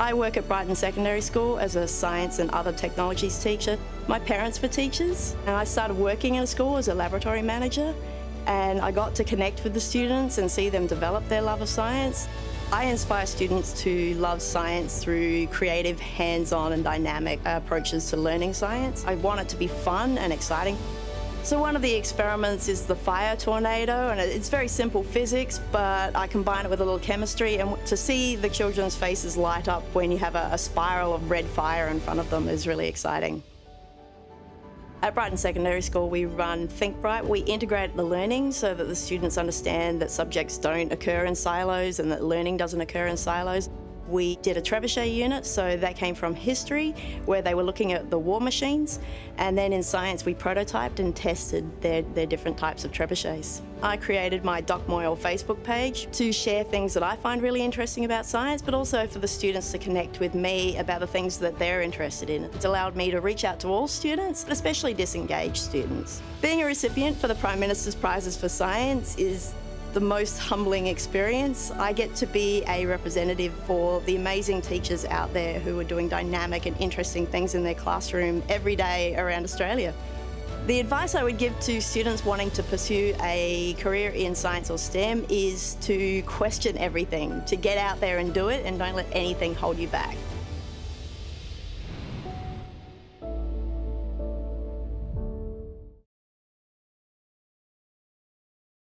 I work at Brighton Secondary School as a science and other technologies teacher. My parents were teachers, and I started working in a school as a laboratory manager, and I got to connect with the students and see them develop their love of science. I inspire students to love science through creative, hands-on and dynamic approaches to learning science. I want it to be fun and exciting. So one of the experiments is the fire tornado, and it's very simple physics, but I combine it with a little chemistry, and to see the children's faces light up when you have a spiral of red fire in front of them is really exciting. At Brighton Secondary School, we run Think Bright. We integrate the learning so that the students understand that subjects don't occur in silos and that learning doesn't occur in silos. We did a trebuchet unit, so that came from history, where they were looking at the war machines, and then in science we prototyped and tested their different types of trebuchets. I created my Doc Moyle Facebook page to share things that I find really interesting about science, but also for the students to connect with me about the things that they're interested in. It's allowed me to reach out to all students, but especially disengaged students. Being a recipient for the Prime Minister's Prizes for Science is the most humbling experience. I get to be a representative for the amazing teachers out there who are doing dynamic and interesting things in their classroom every day around Australia. The advice I would give to students wanting to pursue a career in science or STEM is to question everything, to get out there and do it, and don't let anything hold you back.